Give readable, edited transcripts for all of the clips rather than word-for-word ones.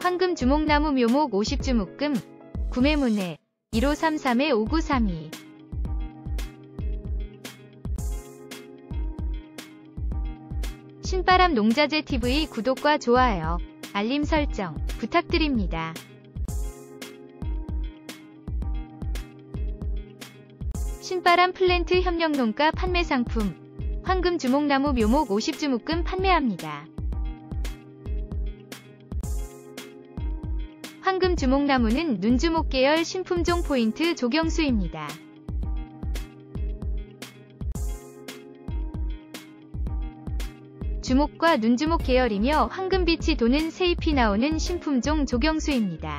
황금 주목나무 묘목 50주 묶음. 구매 문의 1533-5932. 신바람 농자재 TV 구독과 좋아요, 알림 설정 부탁드립니다. 신바람 플랜트 협력농가 판매 상품. 황금 주목나무 묘목 50주 묶음 판매합니다. 황금 주목나무는 눈주목 계열 신품종 포인트 조경수입니다. 주목과 눈주목 계열이며 황금빛이 도는 새잎이 나오는 신품종 조경수입니다.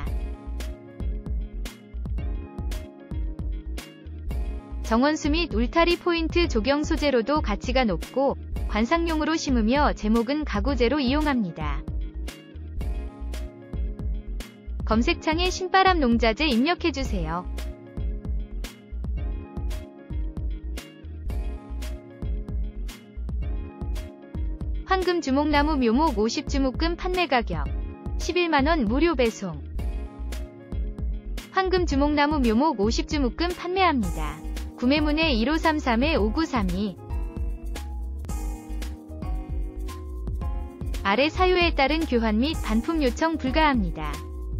정원수 및 울타리 포인트 조경 소재로도 가치가 높고 관상용으로 심으며 제목은 가구재로 이용합니다. 검색창에 신바람 농자재 입력해주세요. 황금 주목나무 묘목 50주 묶음 판매 가격 11만원 무료 배송. 황금 주목나무 묘목 50주 묶음 판매합니다. 구매 문의 1533-5932. 아래 사유에 따른 교환 및 반품 요청 불가합니다.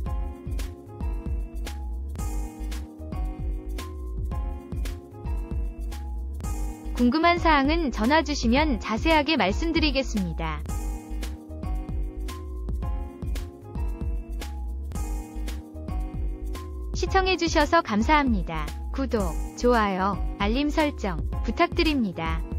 궁금한 사항은 전화 주시면 자세하게 말씀드리겠습니다. 시청해주셔서 감사합니다. 구독, 좋아요, 알림 설정 부탁드립니다.